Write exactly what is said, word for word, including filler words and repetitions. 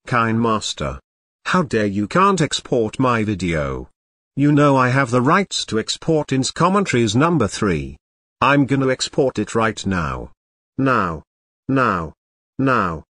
KineMaster. How dare you can't export my video. You know I have the rights to export ins commentaries number three. I'm gonna export it right now. Now. Now. Now.